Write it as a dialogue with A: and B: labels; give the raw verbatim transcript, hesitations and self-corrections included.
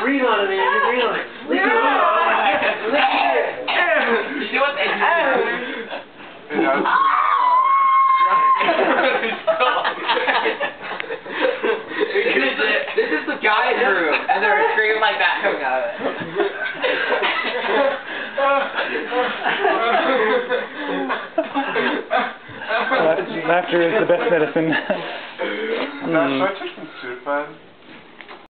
A: breathe on it, man. Breathe on it. Lick it. Lick it.
B: You see what they do? This is the guy's room, and there's a scream like that coming out of it.
C: Laughter is the best medicine.
D: Should I take some soup, man?